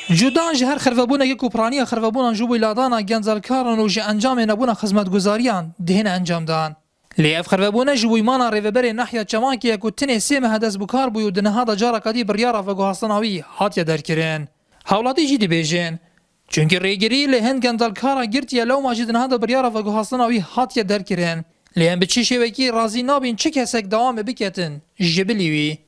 جودان جهر خرفبونا یکو پرانی خرفبونا جوبی لادانا گنزالکارن و جه انجام نبونا خدمتگزاریان دهن انجام دان. لیف خرفبونا جوبی مانا ریوبری ناحیه چمانکی یکو تنه سیم هدس بکار بوی و دنها دا جارا کدی بریارا و گوهستاناوی هاتیا درکرین. حولاتی جی دی بیجین. چونکه ریگری لهن گنزالکارا گرتیا لو ماجی دنها دا بریارا و گوهستاناوی هاتیا درکرین. لیان بچی شوکی رازی نابین چه کسک دوام بکتن جبلیوی.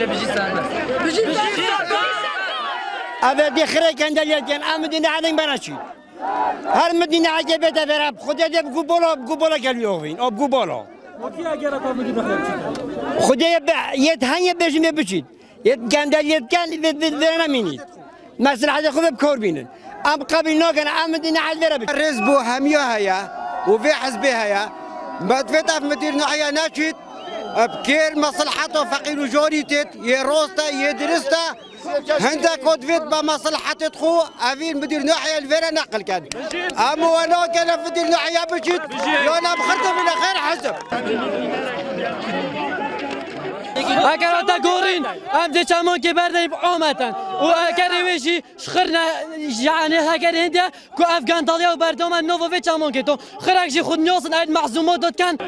أبى بخير كان دليل أمدينا على براشي هر مدينة عجبة تبرع خدها ده بقبولة كاليومين أو بقبولة خدها يتهني بجمع بشيد كان دليل كان بدنا مني مثلا هذا خذ بكوربين أم قبل نوكان أمدينا على برا الرزبو هميها هيا وفي حزبها هيا ما تفتح مدير ناحية ناشد بكير مصلحته فقير وجوريتت يروستا يدرستا هندا كود فيت بمصلحة خو أفين مدير ناحية الفيرا نقل كان أما ولا كان مدير ناحية بجد يونا بخرطة من خير حسب اگر تا گورین ام ده چمان که بردیم عامتن و اگر ویشی شخرنا یعنی اگر هنده کو افغان دالیا و بردم نوو و چمان که تو خرجی خود نیازن اید معزومات داد کن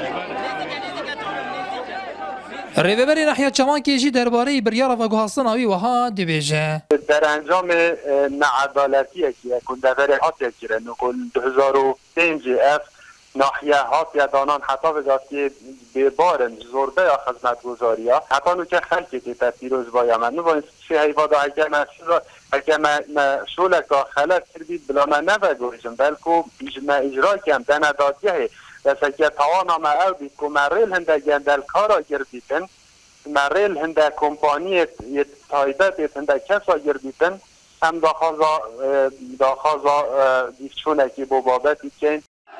ریوبری ناحیه چمانکی جی درباره بریارا و گوهستاناوی وها دی بیجه. در انجام ناعدالتی که کندوری هاتیه کرد نکل 2005 اف ناحیه هاتیه دانان حتی وزارتی ببارن زورده یا خدمتگزاری ها حتی نوکه خلقی که پیروز باید من نو باید چه حیوادا اگه من شولک خلق کردید بلا من نبگوشم بلکو اجرا کم دندادیه بس اگه توانا ما او بید که مریل هنده گندل کارا گردیدن مریل هنده کمپانی تایدت هنده کسا گردیدن هم داخازا دیفچونه که بابابتی کن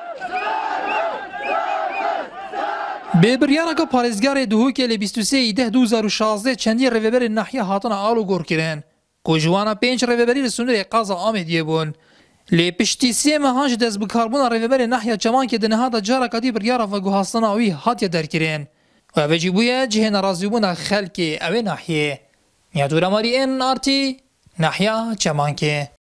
به بریارا که پارزگار دهوکی لی 23/10/2016 چندی ریوبری ناحیه هاتنا آلو گور کرن که جوانا 5 ریوبری رسونر قازا آمدیه بون لی پشتی سه ماهانج دست بکاربونا ریوبری ناحیه چمان که دنها دا جارا کدی بریارا و گوهستاناوی هاتیا درکرین و اوجی بویا جه نرازی بونا خلک اوی ناحیه نیادورا ماری این آرتی ناحیه چمان که